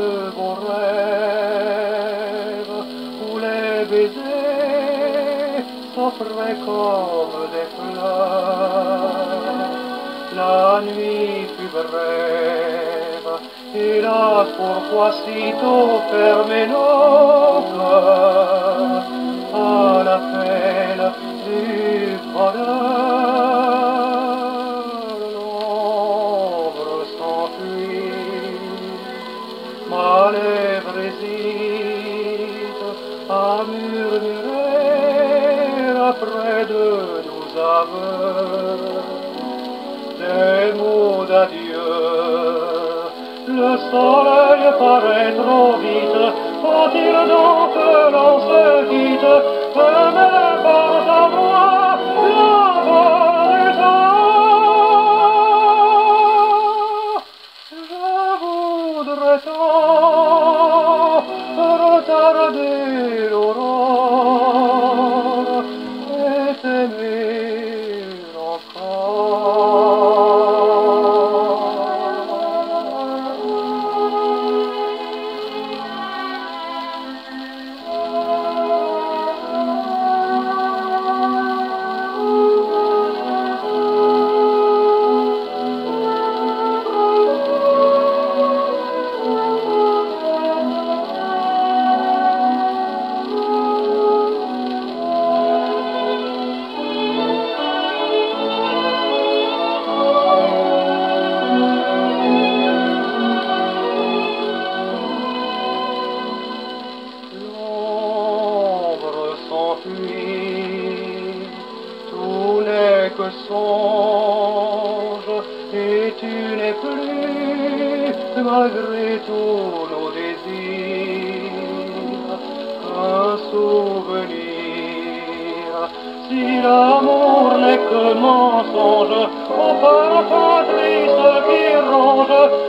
beaux rêves où les baisers s'offraient comme des fleurs. La nuit fut brève et la pourquoi sitôt fermait nos cœurs à l'appel du bonheur. L'ombre s'enfuit, ma lèvre hésite à murmurer après de nos aveux des mots d'adieu. Le soleil paraît trop vite, faut-il donc que l'on se quitte? Peu m'importe à moi la mort du temps. Je voudrais tant retarder l'aurore et t'aimer encore. Tout n'est que songe et tu n'es plus, malgré tous nos désirs, qu'un souvenir. Si l'amour n'est que mensonge, au parfum triste qui ronge,